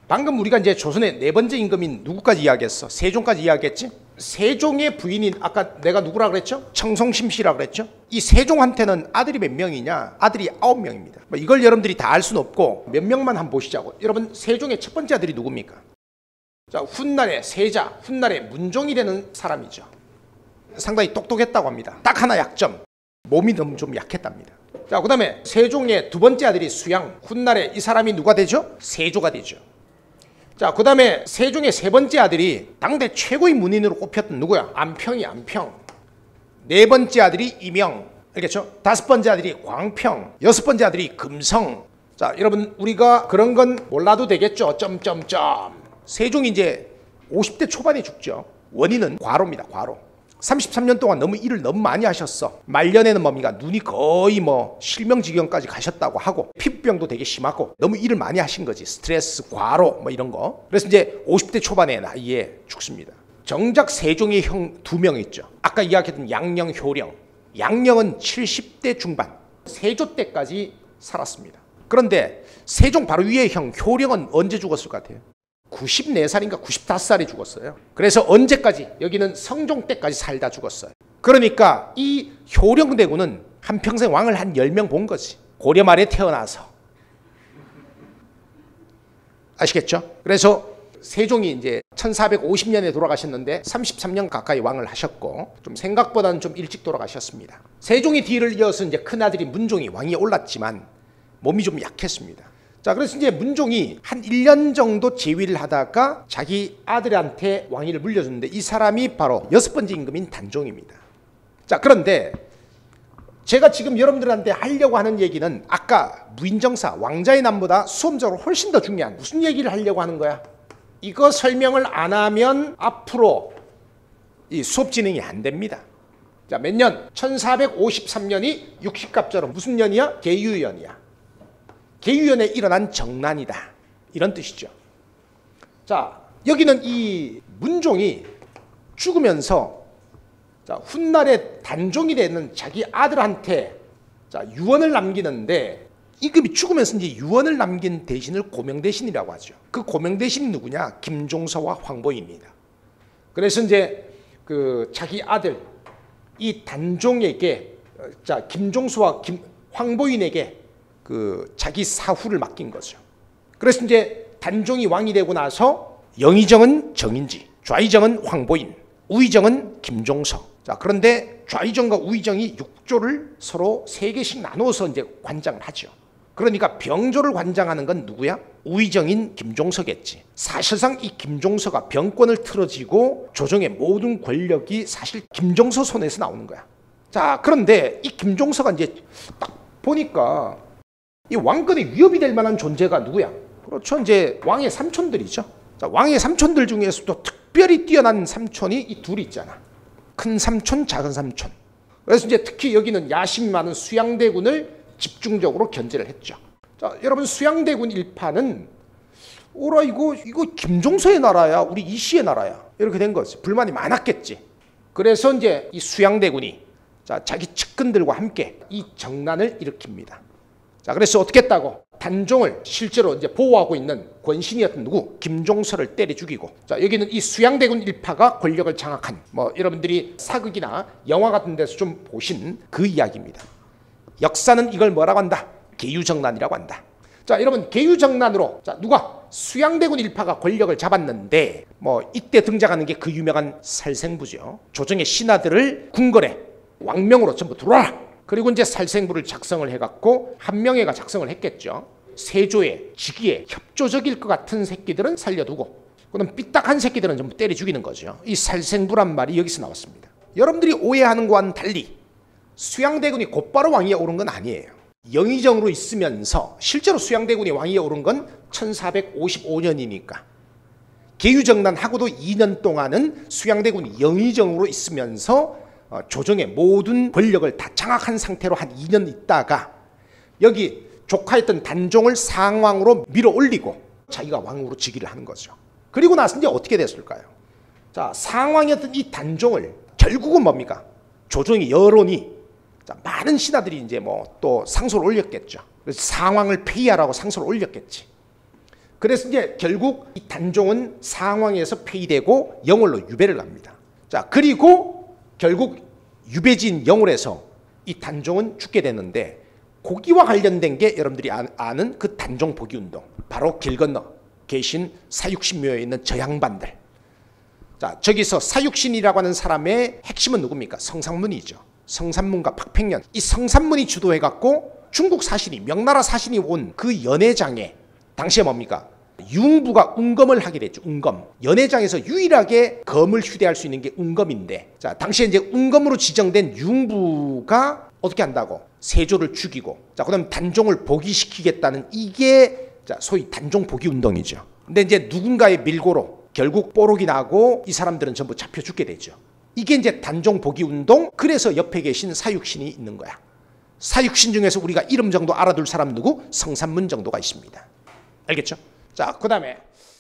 방금 우리가 이제 조선의 네 번째 임금인 누구까지 이야기했어? 세종까지 이야기했지? 세종의 부인인 아까 내가 누구라 그랬죠? 청송심씨라 그랬죠? 이 세종한테는 아들이 몇 명이냐? 아들이 9명입니다. 뭐 이걸 여러분들이 다 알 수는 없고 몇 명만 한번 보시자고. 여러분 세종의 첫 번째 아들이 누굽니까? 자, 훗날의 세자, 훗날의 문종이라는 사람이죠. 상당히 똑똑했다고 합니다. 딱 하나 약점, 몸이 너무 좀 약했답니다. 자, 그 다음에 세종의 두 번째 아들이 수양, 훗날에 이 사람이 누가 되죠? 세조가 되죠. 자, 그 다음에 세종의 세 번째 아들이 당대 최고의 문인으로 꼽혔던 누구야? 안평이 안평. 네 번째 아들이 이명, 알겠죠? 다섯 번째 아들이 광평, 여섯 번째 아들이 금성. 자, 여러분 우리가 그런 건 몰라도 되겠죠? 점점점. 세종이 이제 50대 초반에 죽죠. 원인은 과로입니다. 과로. 33년 동안 너무 일을 너무 많이 하셨어. 말년에는 뭡니까? 눈이 거의 뭐 실명지경까지 가셨다고 하고 피부병도 되게 심하고 너무 일을 많이 하신 거지. 스트레스, 과로 뭐 이런 거. 그래서 이제 50대 초반의 나이에 죽습니다. 정작 세종의 형 2명 있죠. 아까 이야기했던 양령, 효령. 양령은 70대 중반. 세조 때까지 살았습니다. 그런데 세종 바로 위의 형 효령은 언제 죽었을 것 같아요? 94살인가 95살에 죽었어요. 그래서 언제까지? 여기는 성종 때까지 살다 죽었어요. 그러니까 이 효령대군은 한평생 왕을 한 10명 본 거지. 고려 말에 태어나서. 아시겠죠? 그래서 세종이 이제 1450년에 돌아가셨는데 33년 가까이 왕을 하셨고 좀 생각보다는 좀 일찍 돌아가셨습니다. 세종의 뒤를 이어서 이제 큰아들이 문종이 왕위에 올랐지만 몸이 좀 약했습니다. 자, 그래서 이제 문종이 한 1년 정도 재위를 하다가 자기 아들한테 왕위를 물려줬는데 이 사람이 바로 여섯 번째 임금인 단종입니다. 자, 그런데 제가 지금 여러분들한테 하려고 하는 얘기는 아까 무인정사, 왕자의 남보다 수험적으로 훨씬 더 중요한 무슨 얘기를 하려고 하는 거야? 이거 설명을 안 하면 앞으로 이 수업 진행이 안 됩니다. 자, 몇 년? 1453년이 육식갑자로 무슨 년이야? 계유년이야. 계유년에 일어난 정난이다. 이런 뜻이죠. 자, 여기는 이 문종이 죽으면서 자, 훗날에 단종이 되는 자기 아들한테 자, 유언을 남기는데 임금이 죽으면서 이제 유언을 남긴 대신을 고명대신이라고 하죠. 그 고명대신이 누구냐? 김종서와 황보인입니다. 그래서 이제 그 자기 아들 이 단종에게 자, 김종서와 황보인에게 그 자기 사후를 맡긴 거죠. 그래서 이제 단종이 왕이 되고 나서 영의정은 정인지, 좌의정은 황보인, 우의정은 김종서. 자, 그런데 좌의정과 우의정이 육조를 서로 3개씩 나누어서 이제 관장을 하죠. 그러니까 병조를 관장하는 건 누구야? 우의정인 김종서겠지. 사실상 이 김종서가 병권을 틀어지고 조정의 모든 권력이 사실 김종서 손에서 나오는 거야. 자, 그런데 이 김종서가 이제 딱 보니까 이 왕권에 위협이 될 만한 존재가 누구야? 그렇죠. 이제 왕의 삼촌들이죠. 자, 왕의 삼촌들 중에서도 특별히 뛰어난 삼촌이 이 둘이 있잖아. 큰 삼촌, 작은 삼촌. 그래서 이제 특히 여기는 야심이 많은 수양대군을 집중적으로 견제를 했죠. 자, 여러분 수양대군 일파는 오라 이거 김종서의 나라야. 우리 이씨의 나라야. 이렇게 된 거지. 불만이 많았겠지. 그래서 이제 이 수양대군이 자, 자기 측근들과 함께 이 정난을 일으킵니다. 자, 그래서 어떻게 했다고? 단종을 실제로 이제 보호하고 있는 권신이었던 누구? 김종서를 때려 죽이고. 자, 여기는 이 수양대군 일파가 권력을 장악한 뭐 여러분들이 사극이나 영화 같은 데서 좀 보신 그 이야기입니다. 역사는 이걸 뭐라고 한다? 계유정난이라고 한다. 자, 여러분 계유정난으로 자, 누가? 수양대군 일파가 권력을 잡았는데 뭐 이때 등장하는 게 그 유명한 살생부죠. 조정의 신하들을 궁궐에 왕명으로 전부 들어와라. 그리고 이제 살생부를 작성을 해갖고 한명회가 작성을 했겠죠. 세조의 직위에 협조적일 것 같은 새끼들은 살려두고 그럼 삐딱한 새끼들은 전부 때려 죽이는 거죠. 이 살생부란 말이 여기서 나왔습니다. 여러분들이 오해하는 것과는 달리 수양대군이 곧바로 왕위에 오른 건 아니에요. 영의정으로 있으면서 실제로 수양대군이 왕위에 오른 건 1455년이니까 계유정난하고도 2년 동안은 수양대군이 영의정으로 있으면서 조정의 모든 권력을 다 장악한 상태로 한 2년 있다가 여기 조카였던 단종을 상왕으로 밀어 올리고 자기가 왕으로 즉위를 하는 거죠. 그리고 나서 이제 어떻게 됐을까요? 자, 상왕이었던 이 단종을 결국은 뭡니까? 조정의 여론이 자, 많은 신하들이 이제 뭐 또 상소를 올렸겠죠. 그래서 상왕을 폐위하라고 상소를 올렸겠지. 그래서 이제 결국 이 단종은 상황에서 폐위되고 영월로 유배를 갑니다. 자, 그리고 결국 유배지인 영월에서 이 단종은 죽게 되는데, 고기와 관련된 게 여러분들이 아는 그 단종 포기 운동, 바로 길 건너 계신 사육신묘에 있는 저 양반들. 자, 저기서 사육신이라고 하는 사람의 핵심은 누굽니까? 성산문이죠. 성산문과 박팽년. 이 성산문이 주도해갖고 중국 사신이, 명나라 사신이 온 그 연회장에 당시에 뭡니까? 융부가 운검을 하게 됐죠. 운검. 연회장에서 유일하게 검을 휴대할 수 있는 게 운검인데, 자, 당시에 이제 운검으로 지정된 융부가 어떻게 한다고? 세조를 죽이고, 자, 그다음 단종을 복위시키겠다는, 이게 자, 소위 단종 복위 운동이죠. 근데 이제 누군가의 밀고로 결국 뽀록이 나고 이 사람들은 전부 잡혀 죽게 되죠. 이게 이제 단종 복위 운동. 그래서 옆에 계신 사육신이 있는 거야. 사육신 중에서 우리가 이름 정도 알아둘 사람 누구? 성산문 정도가 있습니다. 알겠죠? 자, 그다음에